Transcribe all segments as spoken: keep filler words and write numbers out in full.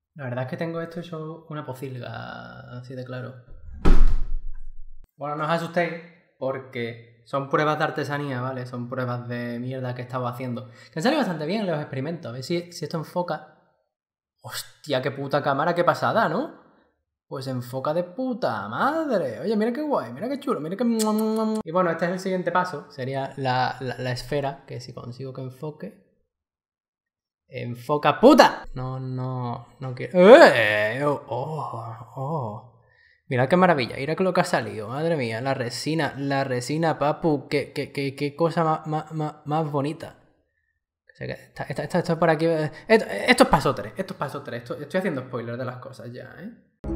La verdad es que tengo esto hecho una pocilga, así de claro. Bueno, no os asustéis porque son pruebas de artesanía, ¿vale? Son pruebas de mierda que he estado haciendo. Que han salido bastante bien los experimentos. A ver si, si esto enfoca... ¡Hostia, qué puta cámara, qué pasada!, ¿no? Pues enfoca de puta madre. Oye, mira qué guay, mira qué chulo, mira qué... Y bueno, este es el siguiente paso. Sería la, la, la esfera, que si consigo que enfoque... ¡Enfoca, puta! No, no, no quiero... ¡Eh! ¡Oh! ¡Oh! Mirad qué maravilla, mira lo que ha salido, madre mía, la resina, la resina, papu, qué, qué, qué, qué cosa más, más, más, más bonita. O sea, que está, está, está, está por aquí... Esto, esto es paso tres, esto es paso tres, esto, estoy haciendo spoilers de las cosas ya, ¿eh?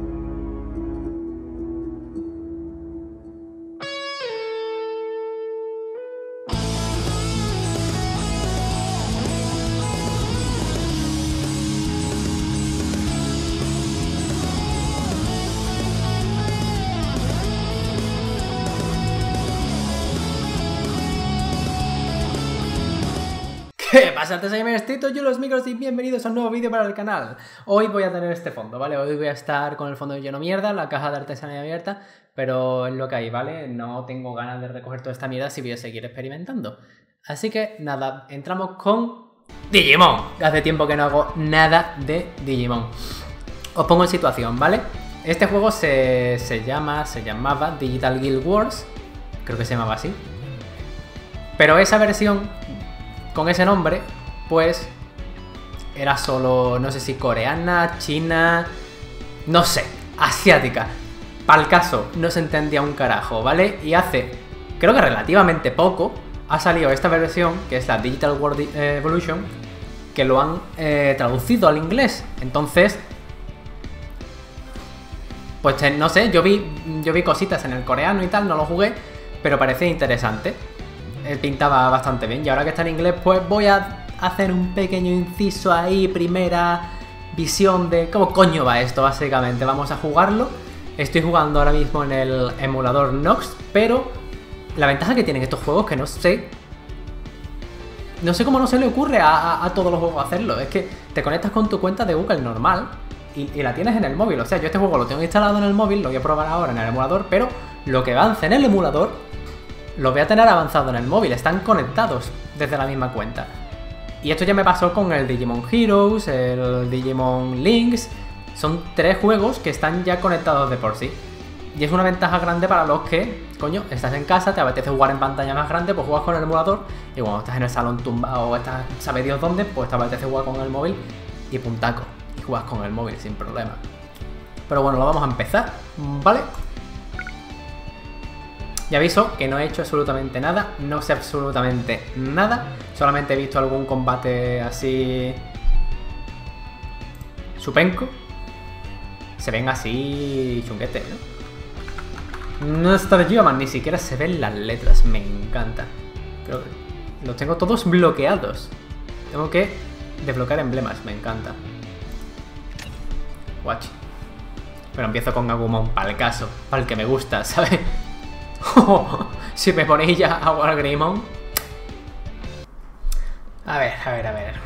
¿Qué pasa, artesanos? Yo los micros y bienvenidos a un nuevo vídeo para el canal. Hoy voy a tener este fondo, ¿vale? Hoy voy a estar con el fondo lleno mierda, la caja de artesanía abierta, pero es lo que hay, ¿vale? No tengo ganas de recoger toda esta mierda si voy a seguir experimentando. Así que nada, entramos con Digimon. Hace tiempo que no hago nada de Digimon. Os pongo en situación, ¿vale? Este juego se, se llama, se llamaba Digital Guild Wars, creo que se llamaba así. Pero esa versión... con ese nombre, pues era solo, no sé si coreana, china, no sé, asiática. Para el caso, no se entendía un carajo, ¿vale? Y hace, creo que relativamente poco, ha salido esta versión, que es la Digital World Evolution, que lo han eh, traducido al inglés. Entonces, pues no sé, yo vi, yo vi cositas en el coreano y tal, no lo jugué, pero parecía interesante. Pintaba bastante bien, y ahora que está en inglés pues voy a hacer un pequeño inciso ahí, primera visión de cómo coño va esto básicamente. Vamos a jugarlo. Estoy jugando ahora mismo en el emulador Nox, pero la ventaja que tienen estos juegos que no sé no sé cómo no se le ocurre a, a, a todos los juegos hacerlo. Es que te conectas con tu cuenta de Google normal y, y la tienes en el móvil. O sea, yo este juego lo tengo instalado en el móvil, lo voy a probar ahora en el emulador, pero lo que avance en el emulador lo voy a tener avanzado en el móvil, están conectados desde la misma cuenta. Y esto ya me pasó con el Digimon Heroes, el Digimon Links. Son tres juegos que están ya conectados de por sí. Y es una ventaja grande para los que, coño, estás en casa, te apetece jugar en pantalla más grande, pues juegas con el emulador. Y cuando estás en el salón tumbado o estás, sabe Dios dónde, pues te apetece jugar con el móvil y puntaco. Y juegas con el móvil sin problema. Pero bueno, lo vamos a empezar, ¿vale? Y aviso que no he hecho absolutamente nada, no sé absolutamente nada, solamente he visto algún combate así supenco. Se ven así chunguetes, ¿no? No está de Geoman, ni siquiera se ven las letras, me encanta. Creo que los tengo todos bloqueados. Tengo que desbloquear emblemas, me encanta. Watch. Pero empiezo con Agumon para el caso, para el que me gusta, ¿sabes? Si me ponéis ya a Wargreymon. A ver, a ver, a ver.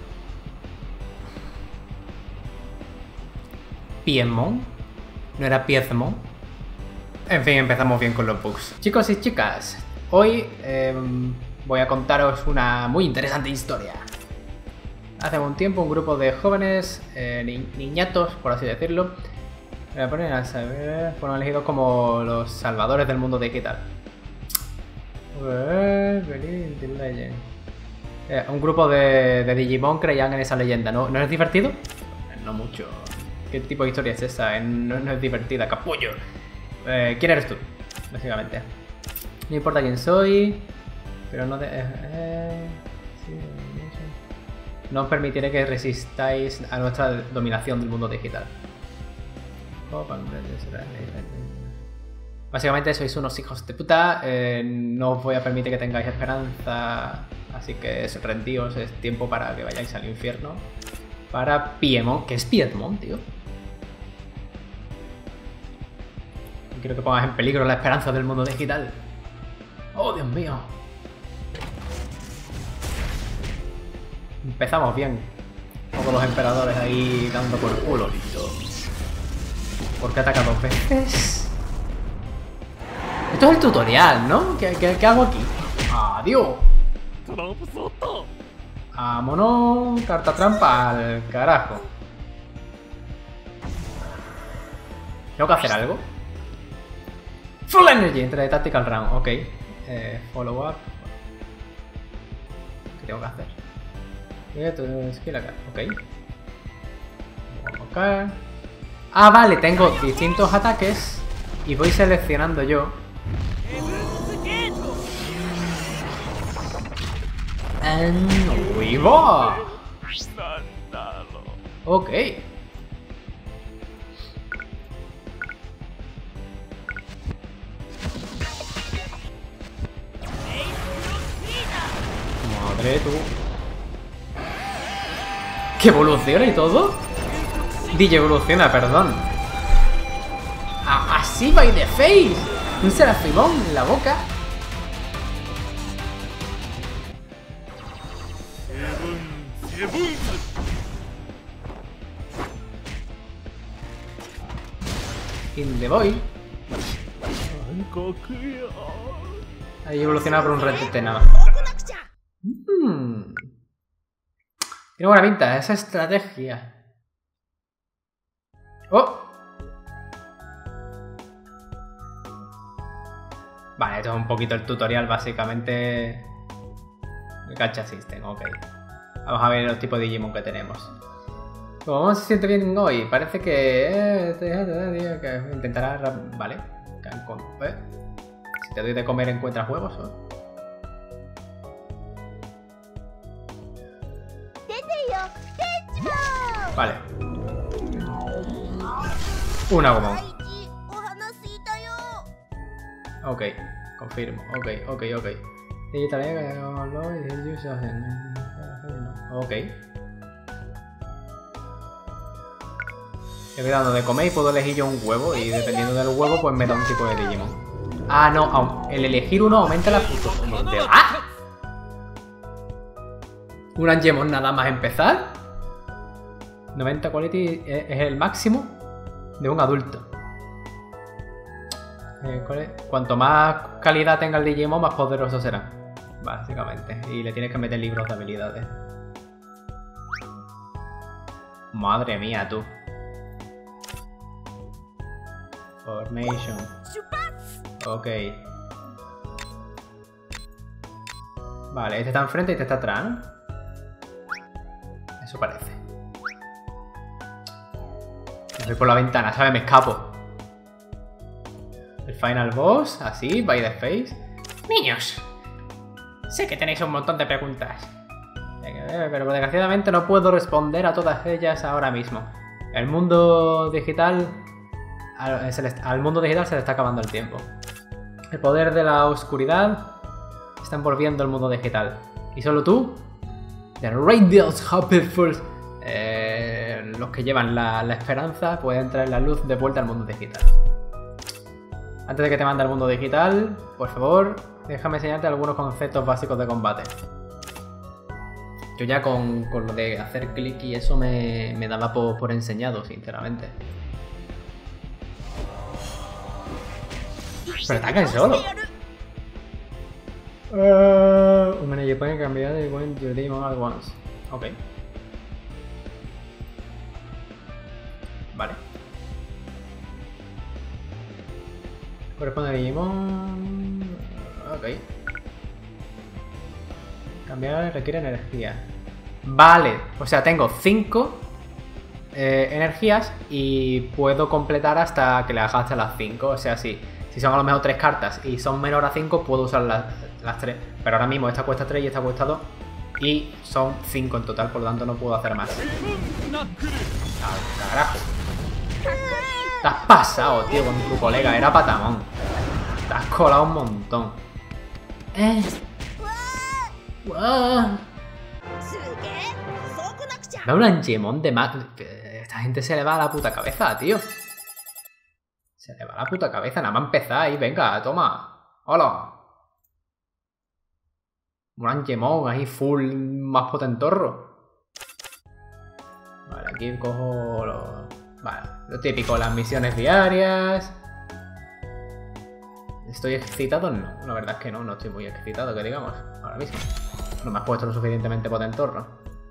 Piedmon. ¿No era Piedmon? En fin, empezamos bien con los bugs. Chicos y chicas, hoy eh, voy a contaros una muy interesante historia. Hace un tiempo un grupo de jóvenes, eh, ni niñatos, por así decirlo, me voy a poner a saber, fueron elegidos como los salvadores del mundo digital. Eh, un grupo de, de Digimon creían en esa leyenda, ¿no? ¿No es divertido? No mucho. ¿Qué tipo de historia es esa? No, no es divertida, capullo. Eh, ¿Quién eres tú? Básicamente. No importa quién soy, pero no... De, eh, eh, sí, no os permitiré que resistáis a nuestra dominación del mundo digital. Básicamente sois unos hijos de puta, eh, no os voy a permitir que tengáis esperanza, así que rendíos, es tiempo para que vayáis al infierno. Para Piedmon, ¿qué es Piedmon, tío? No quiero que pongas en peligro la esperanza del mundo digital. Oh, Dios mío. Empezamos bien. Todos los emperadores ahí dando por culo, listo. ¿Por qué ataca dos veces? Esto es el tutorial, ¿no? ¿Qué, qué, qué hago aquí? ¡Adiós! Vámonos, carta trampa al carajo. ¿Tengo que hacer algo? Full Energy entre de Tactical Round, ok. Eh, follow up. ¿Qué tengo que hacer? Skill acá, ok. Ok. Ah, vale, tengo distintos ataques y voy seleccionando yo. And we go. Ok. Madre tú. ¿Que evoluciona y todo? D J evoluciona, perdón. A así by the face. Un serafimón en la boca. In the boy. Ahí evoluciona por un retete nada más. Mm. Tiene buena pinta esa estrategia. ¡Oh! Vale, esto es un poquito el tutorial, básicamente. El Gacha System, ok. Vamos a ver los tipos de Digimon que tenemos. ¿Cómo se siente bien hoy? Parece que... Eh, te, te, te, que intentará... Vale. ¿Eh? Si te doy de comer, ¿encuentras huevos? ¿O? Vale. Una Agumon. Ok, confirmo. Ok, ok, ok. Ok. Estoy dando de comer y puedo elegir yo un huevo. Y dependiendo del huevo, pues me da un tipo de Digimon. Ah, no. El elegir uno aumenta la puntuación. ¡Ah! Un Angemon nada más empezar. noventa quality es el máximo de un adulto. Eh, ¿cuál es? Cuanto más calidad tenga el Digimon, más poderoso será. Básicamente. Y le tienes que meter libros de habilidades. Madre mía, tú. Formation. Ok. Vale, este está enfrente y este está atrás, ¿no? Eso parece. Me voy por la ventana, ¿sabes? Me escapo. El final boss, así, by the face. Niños, sé que tenéis un montón de preguntas, pero desgraciadamente no puedo responder a todas ellas ahora mismo. El mundo digital... Al, se le, al mundo digital se le está acabando el tiempo. El poder de la oscuridad está envolviendo el mundo digital. Y solo tú, The Radiant Hopeful, eh, los que llevan la, la esperanza, pueden traer la luz de vuelta al mundo digital. Antes de que te mande al mundo digital, por favor, déjame enseñarte algunos conceptos básicos de combate. Yo ya con, con lo de hacer clic y eso me, me daba por, por enseñado, sinceramente. Pero atacan solo. Uh, un manager puede cambiar de when your Digimon at once. Ok. Vale. Corresponde a Digimon. Ok. Cambiar requiere energía. Vale. O sea, tengo cinco eh, energías y puedo completar hasta que le haga hasta las cinco. O sea, sí. Si son a lo mejor tres cartas y son menor a cinco, puedo usar las, las tres. Pero ahora mismo esta cuesta tres y esta cuesta dos. Y son cinco en total, por lo tanto no puedo hacer más. ¡Al carajo! Te has pasado, tío, con tu colega. Era Patamon. Te has colado un montón. Eh. Wow. Da un Angemon de más. Esta gente se le va a la puta cabeza, tío. Se le va la puta cabeza, nada más empezar ahí, venga, toma. Hola. Un Angemon ahí full más potentorro. Aquí cojo lo, vale, lo típico, las misiones diarias. ¿Estoy excitado? No, la verdad es que no, no estoy muy excitado, que digamos, ahora mismo. No me has puesto lo suficientemente potentorro.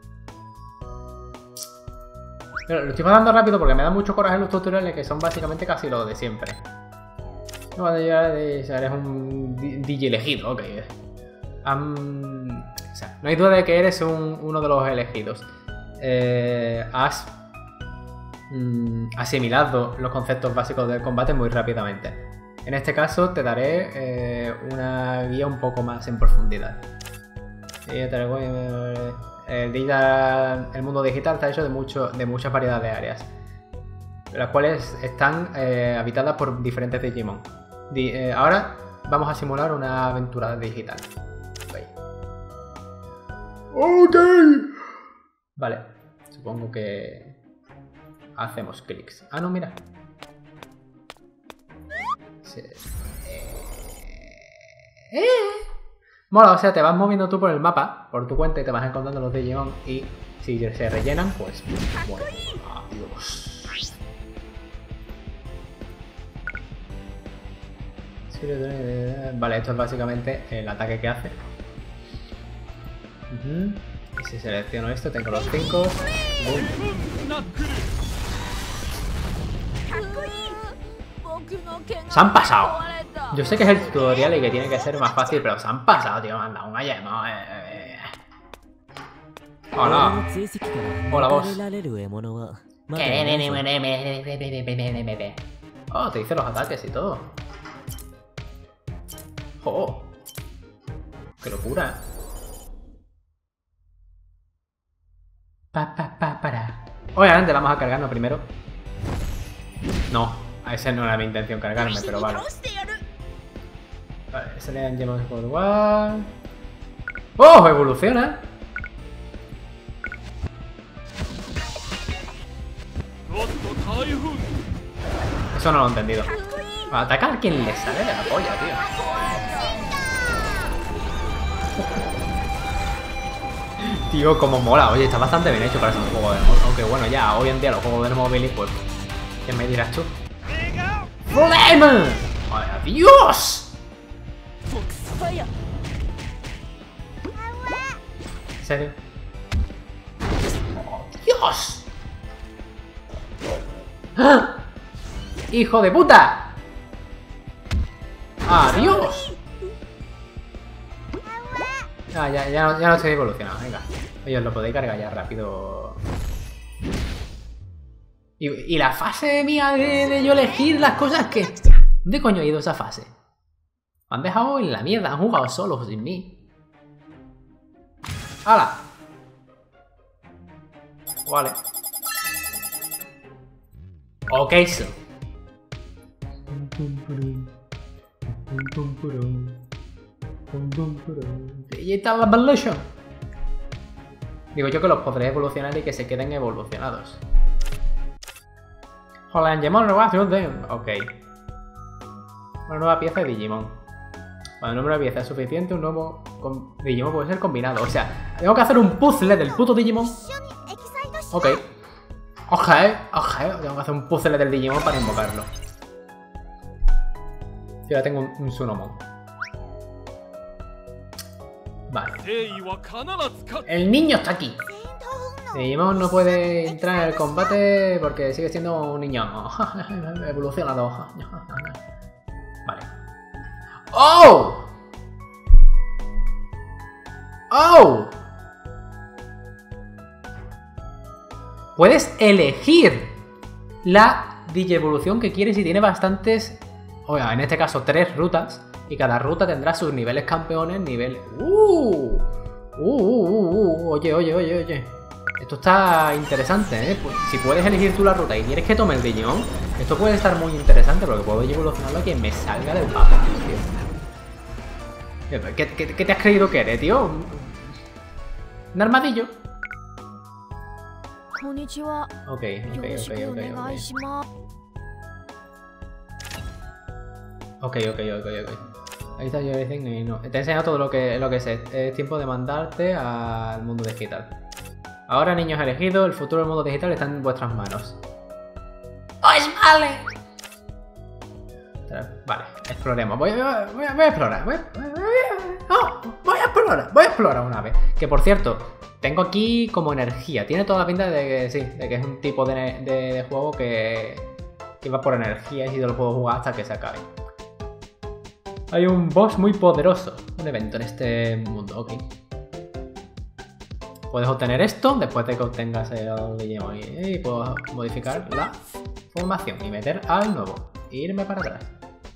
Pero lo estoy pasando rápido porque me da mucho coraje los tutoriales, que son básicamente casi lo de siempre. No, eres un D J elegido, ok. Um, o sea, no hay duda de que eres un, uno de los elegidos. Eh, has mm, asimilado los conceptos básicos del combate muy rápidamente. En este caso te daré eh, una guía un poco más en profundidad. El, digital, el mundo digital está hecho de, mucho, de muchas variedades de áreas, las cuales están eh, habitadas por diferentes Digimon. Di, eh, ahora vamos a simular una aventura digital. Okay. Ok. Vale, supongo que hacemos clics. Ah, no, mira. Sí. Eh... Mola, o sea, te vas moviendo tú por el mapa, por tu cuenta, y te vas encontrando los Digimon, y si se rellenan, pues bueno, adiós. Vale, esto es básicamente el ataque que hace. Uh-huh. Y si selecciono esto, tengo los cinco. Uh. Se han pasado. Yo sé que es el tutorial y que tiene que ser más fácil, pero se han pasado, tío. Me han dado un gallemo. Eh, eh. Hola. Hola, vos. Oh, te dice los ataques y todo. Oh. Qué locura. Pa, pa, pa, para. Obviamente vamos a cargarnos primero. No, a esa no era mi intención cargarme, pero vale. Vale, se le han llamado por igual. ¡Oh! Evoluciona. Eso no lo he entendido. Atacar a quien le sale de la polla, tío. Tío, como mola. Oye, está bastante bien hecho para ser un juego de móvil. Aunque bueno, ya hoy en día los juegos de móvil, pues... ¿Qué me dirás tú? ¡Flame! ¡Ay, adiós! ¿En serio? ¡Oh, Dios! ¡Ah! ¡Hijo de puta! ¡Adiós! Ah, ya, ya, no, ya no estoy evolucionado, venga. Oye, os lo podéis cargar ya rápido. Y, y la fase mía de, de yo elegir las cosas que... ¿Dónde coño ha ido esa fase? Me han dejado en la mierda, han jugado solos sin mí. ¡Hala! Vale. Ok, so. Digital Evolution. Digo yo que los podré evolucionar y que se queden evolucionados. Hola, Digimon, nueva de... Ok. Una nueva pieza de Digimon. Cuando el número de piezas es suficiente, un nuevo Digimon puede ser combinado. O sea, tengo que hacer un puzzle del puto Digimon. Ok. Ok, ok. Tengo que hacer un puzzle del Digimon para invocarlo. Yo ahora tengo un, un Sunomon. Vale. El niño está aquí. Digimon no puede entrar en el combate porque sigue siendo un niño. Evolucionado. Vale. ¡Oh! ¡Oh! Puedes elegir la Digievolución que quieres y tiene bastantes... Oiga, en este caso tres rutas. Y cada ruta tendrá sus niveles campeones, nivel... ¡Uh! ¡Uh, uh, uh, uh! Oye, oye, oye, oye. Esto está interesante, ¿eh? Pues, si puedes elegir tú la ruta y quieres que tome el Digimon, esto puede estar muy interesante porque puedo evolucionarlo a quien me salga del mapa, tío. ¿Qué, qué, ¿Qué te has creído que eres, tío? ¿Un armadillo? Ok, ok, ok, ok, ok. Ok, ok, ok, ok. Ahí está everything y no. Te he enseñado todo lo que, lo que sé. Es tiempo de mandarte al mundo digital. Ahora, niños elegidos, el futuro del mundo digital está en vuestras manos. ¡Pues vale! Vale, exploremos. Voy a, voy a, voy a explorar. Voy a, voy, a, oh, voy a explorar. Voy a explorar una vez. Que por cierto, tengo aquí como energía. Tiene toda la pinta de que sí, de que es un tipo de, de, de juego que, que va por energía y yo lo puedo jugar hasta que se acabe. Hay un boss muy poderoso. Un evento en este mundo, ok. Puedes obtener esto después de que obtengas el Digimon. Y puedo modificar la formación y meter al nuevo. E irme para atrás.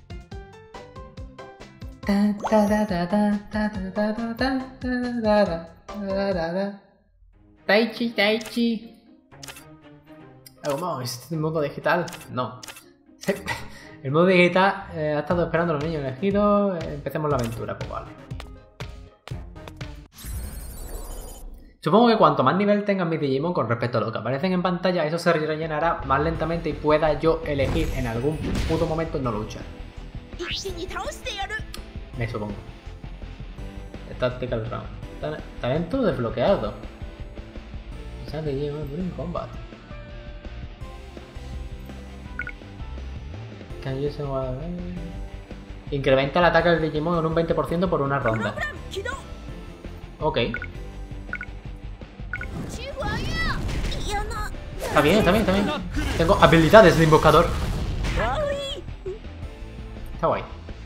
Taichi, Taichi. ¿Cómo? ¿Es el modo digital? No. El modo digital eh, ha estado esperando a los niños elegidos. Eh, empecemos la aventura, pues vale. Supongo que cuanto más nivel tengan mis Digimon con respecto a lo que aparecen en pantalla, eso se rellenará más lentamente y pueda yo elegir en algún puto momento no luchar. Me supongo. Tactical Round. Talento desbloqueado. Digimon Green Combat. Can use one... Incrementa el ataque del Digimon en un veinte por ciento por una ronda. Ok. Está bien, está bien, está bien. Tengo habilidades de invocador. Está guay.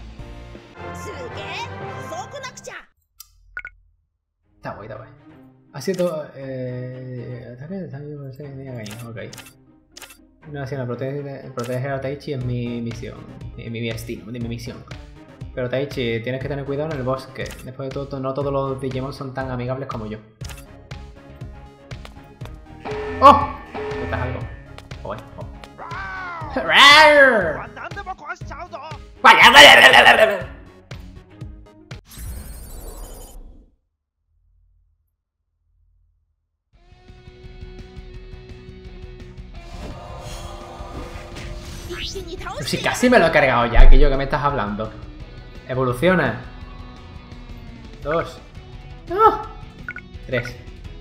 Está guay, está guay. Ha sido... Eh... Ok. No, si no, proteger, proteger a Taichi es mi misión. Mi, mi destino, mi misión. Pero Taichi, tienes que tener cuidado en el bosque. Después de todo, no todos los Digimon son tan amigables como yo. ¡Oh! ¿Estás algo? Oh, oh. Si casi me lo he cargado ya, aquello que me estás hablando. Evoluciona. Dos. ¡Oh! Tres.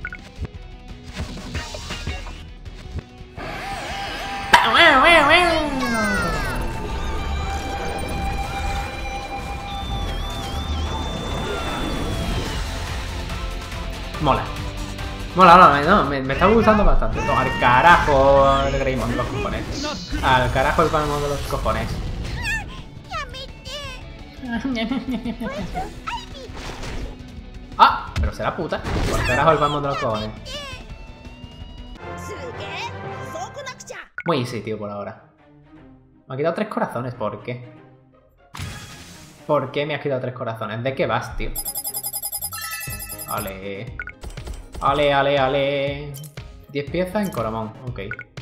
Mola. Mola, no, no, me, me está gustando bastante. No, al carajo el Greymon de los cojones. Al carajo el Palmon de los cojones. Ah, pero será puta. Al carajo el Palmon de los cojones. Muy easy, tío, por ahora. Me ha quitado tres corazones, ¿por qué? ¿Por qué me has quitado tres corazones? ¿De qué vas, tío? Vale. Ale, ale, ale. diez piezas en Coromon, ok.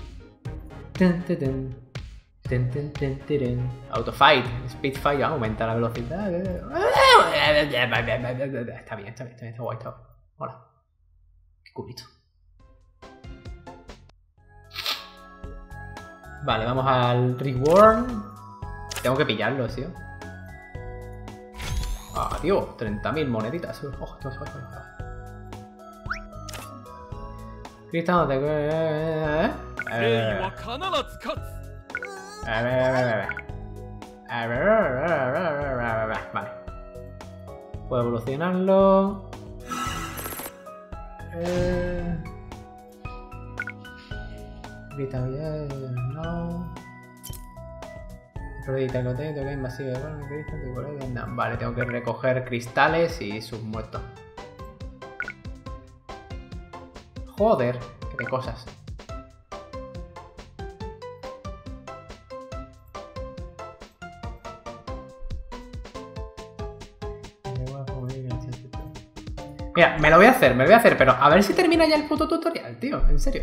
Autofight, Speedfight, aumenta la velocidad. Está bien, está bien, está bien, está guay, está guay. Hola. Qué culito. Vale, vamos al reward. Tengo que pillarlo, tío. Ah, tío, treinta mil moneditas. Oh, esto es... Cristal de... Eh, eh, vale. Puedo evolucionarlo. Eh... Cristal, no. Acredita que tengo que invasivo de no. Vale, tengo que recoger cristales y sus muertos. Joder, qué cosas. Mira, me lo voy a hacer, me lo voy a hacer, pero a ver si termina ya el puto tutorial, tío, en serio.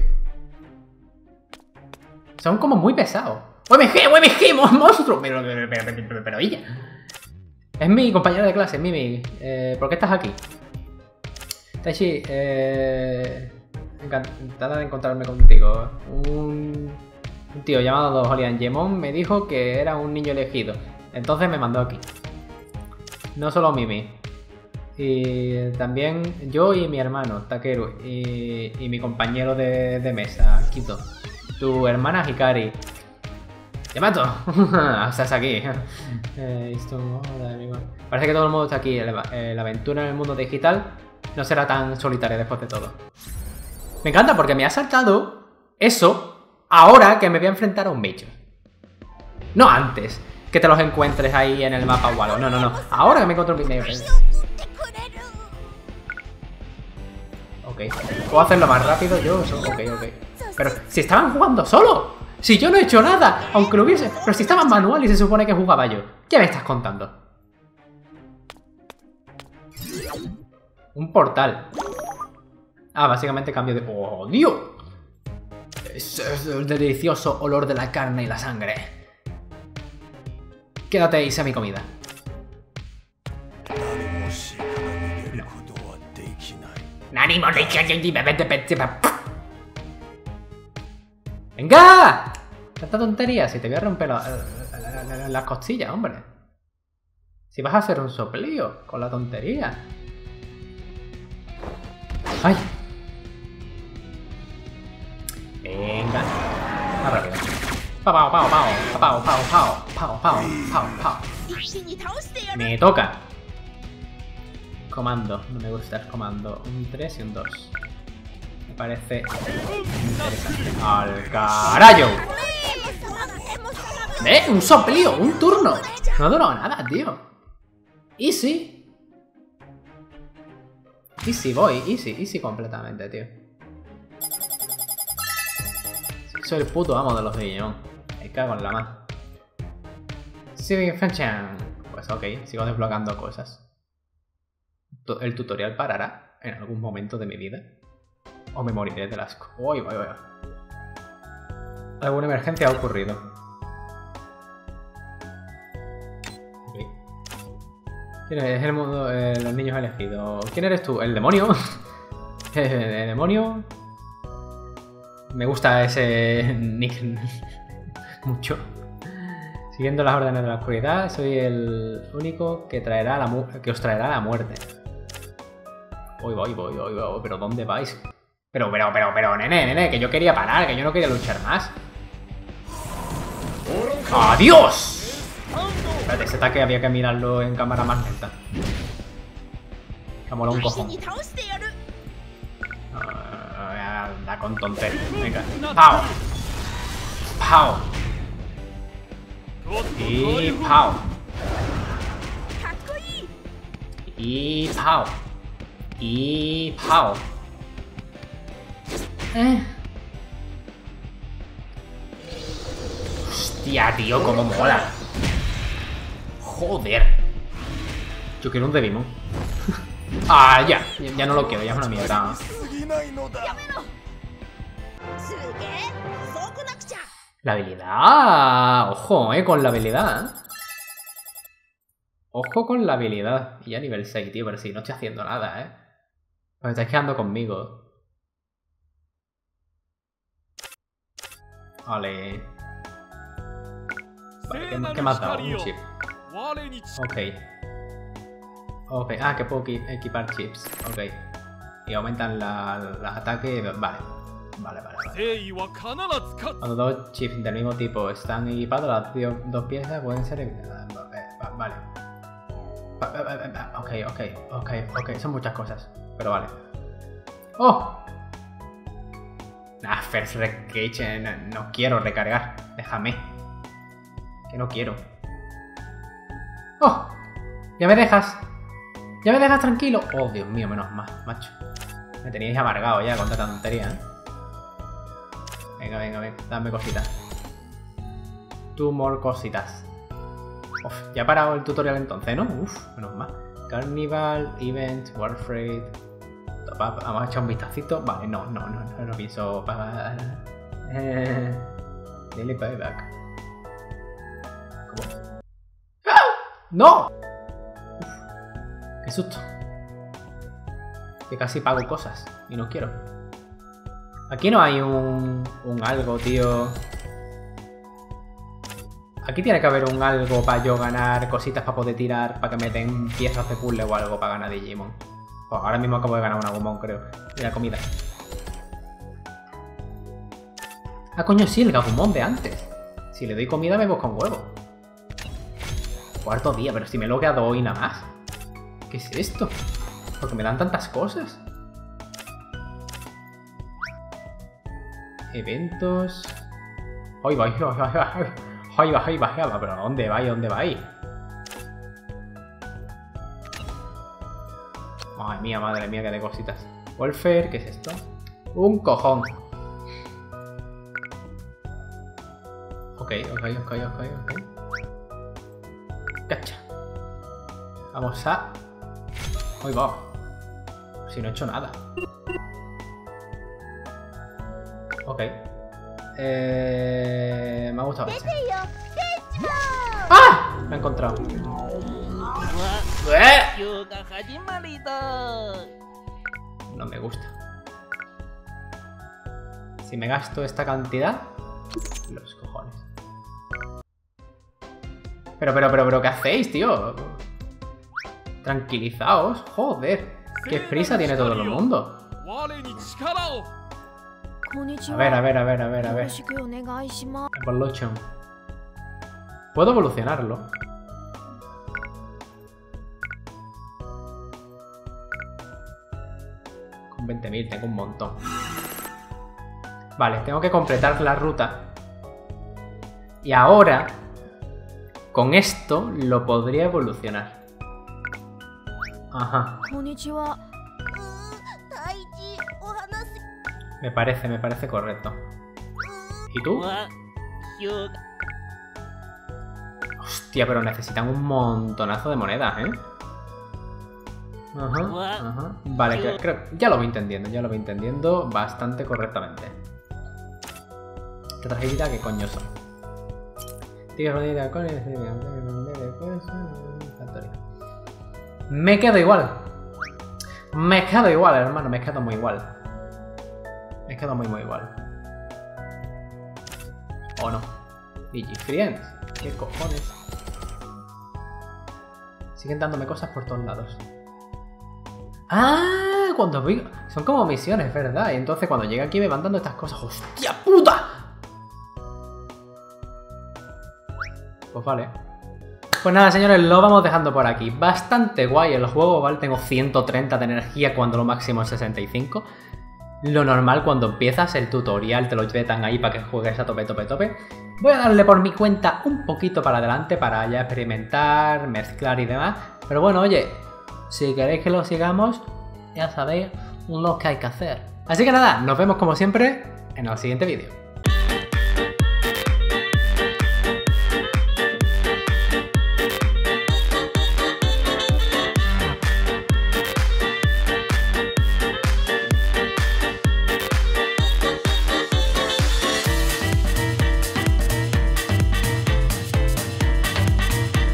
Son como muy pesados. ¡O M G, O M G, monstruo! Pero, pero, pero, pero, pero ella. Es mi compañero de clase, Mimi. Eh, ¿Por qué estás aquí? Taichi, eh... encantada de encontrarme contigo. Un, un tío llamado Holiangemon me dijo que era un niño elegido. Entonces me mandó aquí. No solo Mimi. Y también yo y mi hermano, Takeru, y, y mi compañero de, de mesa, Kito. Tu hermana Hikari. ¡Yamato! Estás aquí. eh, esto, Parece que todo el mundo está aquí. La, eh, la aventura en el mundo digital no será tan solitaria después de todo. Me encanta porque me ha saltado eso ahora que me voy a enfrentar a un bicho. No antes que te los encuentres ahí en el mapa o algo. No, no, no. Ahora que me encuentro un bicho. Ok. ¿Puedo hacerlo más rápido yo? Ok, ok. Pero si estaban jugando solo. Si yo no he hecho nada. Aunque lo hubiese. Pero si estaba en manual y se supone que jugaba yo. ¿Qué me estás contando? Un portal. Ah, básicamente cambio de... ¡Oh, Dios! Ese es el delicioso olor de la carne y la sangre. Quédate y sé mi comida. ¡Venga! Tanta tontería, si te voy a romper las la, la, la, la costillas, hombre. Si vas a hacer un soplío con la tontería. ¡Ay! Venga. Más rápido. Pau, pau, pau, pau, pau, pau, pau, pau, pau, pau, pau. Me toca. Comando. No me gusta el comando. Un tres y un dos. Me parece interesante. ¡Al carajo! ¿Eh? Un soplío, un turno. No ha durado nada, tío. Easy. Easy voy, easy, easy completamente, tío. Soy el puto amo de los Digimon. Me cago en la mano. Pues ok, sigo desbloqueando cosas. ¿El tutorial parará en algún momento de mi vida? ¿O me moriré del asco? Uy, uy, uy. Alguna emergencia ha ocurrido. Okay. ¿Quién es el mundo? Eh, los niños elegidos. ¿Quién eres tú? ¿El demonio? ¿El demonio? Me gusta ese nick mucho. Siguiendo las órdenes de la oscuridad, soy el único que traerá la mu que os traerá la muerte. Voy, voy, voy, voy, voy, pero ¿dónde vais? Pero, pero, pero, pero, nene, nene, que yo quería parar, que yo no quería luchar más. ¡Adiós! Espérate, ese ataque había que mirarlo en cámara más lenta. Que mola un cojón. Anda con tontería. Venga. ¡Pau! ¡Pau! Y pau. Y pau. Y pau. Eh. Hostia, tío, cómo mola. Joder. Yo quiero un Devimon. Ah, ya. Ya no lo quiero, ya es una mierda. La habilidad. Ojo, eh, con la habilidad. Ojo con la habilidad. Y ya nivel seis, tío, pero sí, no estoy haciendo nada, eh. Os estáis quedando conmigo. Vale. Vale, ¿qué, qué me has dado? Un chip. Ok. Ok, ah, que puedo equipar chips. Ok. Y aumentan los ataques. Vale. Vale, vale, vale. Cuando dos chips del mismo tipo están equipados, las dos piezas pueden ser... Vale. Ok, ok, ok, ok. Son muchas cosas, pero vale. ¡Oh! Ah, First Recage, no, no quiero recargar. Déjame. Que no quiero. ¡Oh! Ya me dejas. Ya me dejas tranquilo. Oh, Dios mío, menos mal, macho. Me teníais amargado ya con tanta tontería, ¿eh? Venga, venga, venga. Dame cositas. Two more cositas. Uf, ya ha parado el tutorial entonces, ¿no? Uf, menos mal. Carnival, Event, Warframe. Vamos a echar un vistacito. Vale, no, no, no, no, no pienso pagar. Eh, Daily Payback. ¿Cómo? ¡Ah! ¡No! Uf, qué susto. Que casi pago cosas y no quiero. Aquí no hay un, un algo, tío. Aquí tiene que haber un algo para yo ganar cositas para poder tirar, para que me den piezas de puzzle o algo para ganar Digimon. Pues ahora mismo acabo de ganar un Agumon, creo. Y la comida. Ah, coño, sí, el Agumon de antes. Si le doy comida me busca un huevo. Cuarto día, pero si me lo he quedado hoy nada más. ¿Qué es esto? ¿Por qué me dan tantas cosas? Eventos... ¡Ay, va, ay, va, ay, va, ay, va, ay, va, ay, va! ¿Pero dónde vais? ¿Dónde vais? Ay, mía, madre mía, qué de cositas. Welfare, ¿qué es esto? Un cojón. Ok, ok, ok, ok, ok. Cacha. Vamos a... ¡Ay, va! Si no he hecho nada. Ok. Eh... Me ha gustado este. ¡Ah! Me he encontrado. No me gusta. Si me gasto esta cantidad... Los cojones. Pero, pero, pero, pero, ¿qué hacéis, tío? Tranquilizaos. Joder. ¿Qué prisa tiene todo el mundo? A ver, a ver, a ver, a ver, a ver. Evolution. Puedo evolucionarlo. Con veinte mil tengo un montón. Vale, tengo que completar la ruta. Y ahora, con esto, lo podría evolucionar. Ajá. Me parece, me parece correcto. ¿Y tú? Hostia, pero necesitan un montonazo de monedas, ¿eh? Ajá, ajá. Vale, creo, creo, ya lo voy entendiendo, ya lo voy entendiendo bastante correctamente. ¿Qué tarjetita? ¿Qué coño son? Me quedo igual. Me quedo igual, hermano, me quedo muy igual. Me quedo muy muy igual. ¿O no? Digifriends. ¿Qué cojones? Siguen dándome cosas por todos lados. ¡Ah! Cuando vi... Son como misiones, ¿verdad? Y entonces cuando llegue aquí me van dando estas cosas. ¡Hostia puta! Pues vale. Pues nada, señores, lo vamos dejando por aquí. Bastante guay el juego, ¿vale? Tengo ciento treinta de energía cuando lo máximo es sesenta y cinco. Lo normal cuando empiezas el tutorial te lo metan ahí para que juegues a tope, tope, tope. Voy a darle por mi cuenta un poquito para adelante para ya experimentar, mezclar y demás. Pero bueno, oye, si queréis que lo sigamos, ya sabéis lo que hay que hacer. Así que nada, nos vemos como siempre en el siguiente vídeo.